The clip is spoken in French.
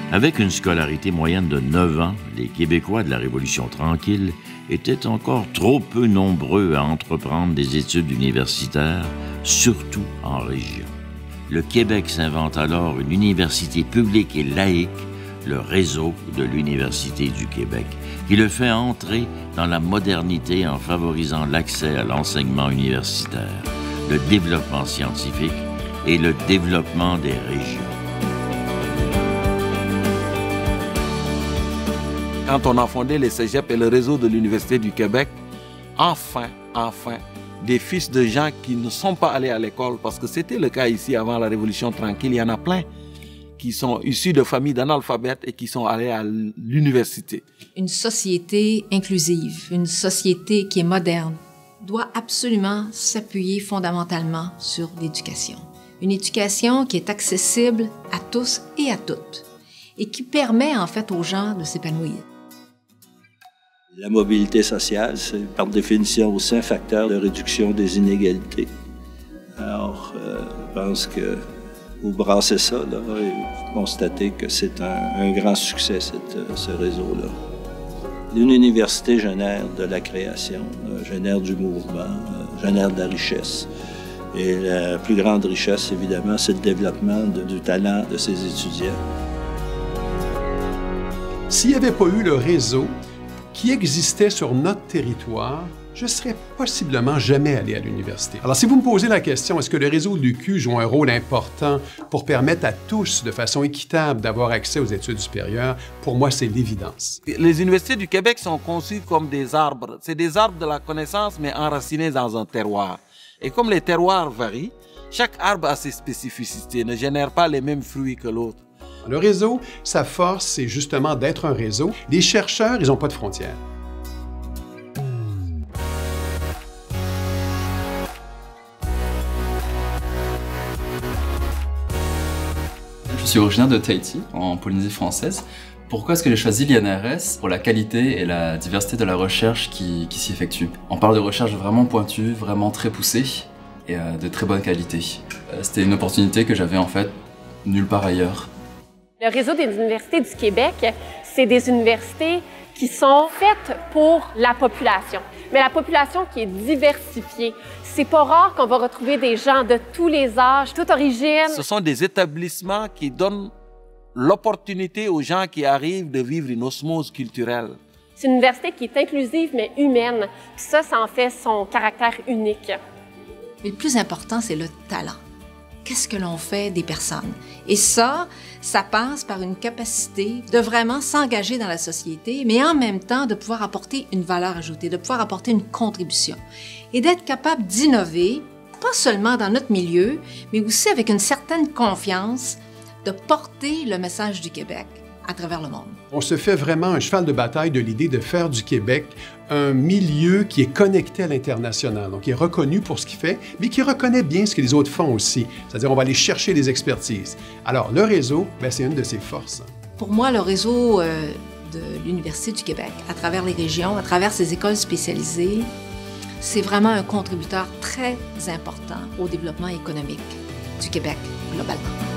Avec une scolarité moyenne de 9 ans, les Québécois de la Révolution tranquille étaient encore trop peu nombreux à entreprendre des études universitaires, surtout en région. Le Québec s'invente alors une université publique et laïque, le réseau de l'Université du Québec, qui le fait entrer dans la modernité en favorisant l'accès à l'enseignement universitaire, le développement scientifique et le développement des régions. Quand on a fondé les cégeps et le réseau de l'Université du Québec, enfin, des fils de gens qui ne sont pas allés à l'école, parce que c'était le cas ici avant la Révolution tranquille, il y en a plein qui sont issus de familles d'analphabètes et qui sont allés à l'université. Une société inclusive, une société qui est moderne, doit absolument s'appuyer fondamentalement sur l'éducation. Une éducation qui est accessible à tous et à toutes et qui permet en fait aux gens de s'épanouir. La mobilité sociale, c'est par définition aussi un facteur de réduction des inégalités. Alors, je pense que vous brassez ça là, et vous constatez que c'est un grand succès, ce réseau-là. Une université génère de la création, génère du mouvement, génère de la richesse. Et la plus grande richesse, évidemment, c'est le développement du talent de ses étudiants. S'il n'y avait pas eu le réseau qui existait sur notre territoire, je ne serais possiblement jamais allé à l'université. Alors, si vous me posez la question, est-ce que le réseau de l'UQ joue un rôle important pour permettre à tous, de façon équitable, d'avoir accès aux études supérieures, pour moi, c'est l'évidence. Les universités du Québec sont conçues comme des arbres. C'est des arbres de la connaissance, mais enracinés dans un terroir. Et comme les terroirs varient, chaque arbre a ses spécificités, ne génère pas les mêmes fruits que l'autre. Le réseau, sa force, c'est justement d'être un réseau. Les chercheurs, ils n'ont pas de frontières. Je suis originaire de Tahiti, en Polynésie française. Pourquoi est-ce que j'ai choisi l'INRS? Pour la qualité et la diversité de la recherche qui s'y effectue. On parle de recherche vraiment pointue, vraiment très poussée et de très bonne qualité. C'était une opportunité que j'avais en fait nulle part ailleurs. Le réseau des universités du Québec, c'est des universités qui sont faites pour la population. Mais la population qui est diversifiée. C'est pas rare qu'on va retrouver des gens de tous les âges, toute origine. Ce sont des établissements qui donnent l'opportunité aux gens qui arrivent de vivre une osmose culturelle. C'est une université qui est inclusive mais humaine. Puis ça en fait son caractère unique. Mais le plus important, c'est le talent. Qu'est-ce que l'on fait des personnes? Et ça passe par une capacité de vraiment s'engager dans la société, mais en même temps de pouvoir apporter une valeur ajoutée, de pouvoir apporter une contribution et d'être capable d'innover, pas seulement dans notre milieu, mais aussi avec une certaine confiance, de porter le message du Québec à travers le monde. On se fait vraiment un cheval de bataille de l'idée de faire du Québec un milieu qui est connecté à l'international, donc qui est reconnu pour ce qu'il fait, mais qui reconnaît bien ce que les autres font aussi. C'est-à-dire, on va aller chercher des expertises. Alors, le réseau, c'est une de ses forces. Pour moi, le réseau de l'Université du Québec, à travers les régions, à travers ses écoles spécialisées, c'est vraiment un contributeur très important au développement économique du Québec globalement.